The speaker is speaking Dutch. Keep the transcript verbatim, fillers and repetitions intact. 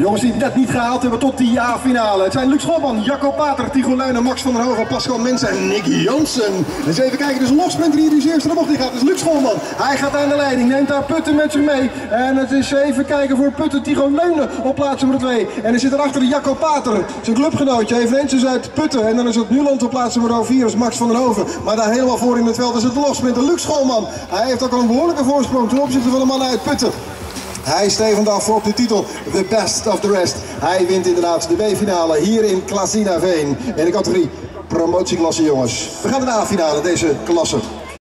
Jongens die het net niet gehaald hebben tot die A-finale. Het zijn Luc Scholman, Jacco Pater, Tycho Luijnen, Max van der Hogen, Pascal Mensen en Nick Jansen. Dus even kijken, dus een lofsprinter hier die de eerste de bocht in gaat. Dus Luc Scholman, hij gaat aan de leiding, neemt daar Putten met zich mee. En het is even kijken voor Putten, Tycho Luijnen op plaats nummer twee. En er zit erachter de Jacco Pater, zijn clubgenootje, eveneens dus uit Putten. En dan is het Nuland op plaats nummer vier, is Max van der Hogen. Maar daar helemaal voor in het veld is het de lofsprinter Luc Scholman. Hij heeft ook al een behoorlijke voorsprong ten opzichte van de mannen uit Putten. Hij stevend af op de titel The Best of the Rest. Hij wint inderdaad de B-finale hier in Klasinaveen in de categorie promotieklasse jongens. We gaan naar de A-finale deze klasse.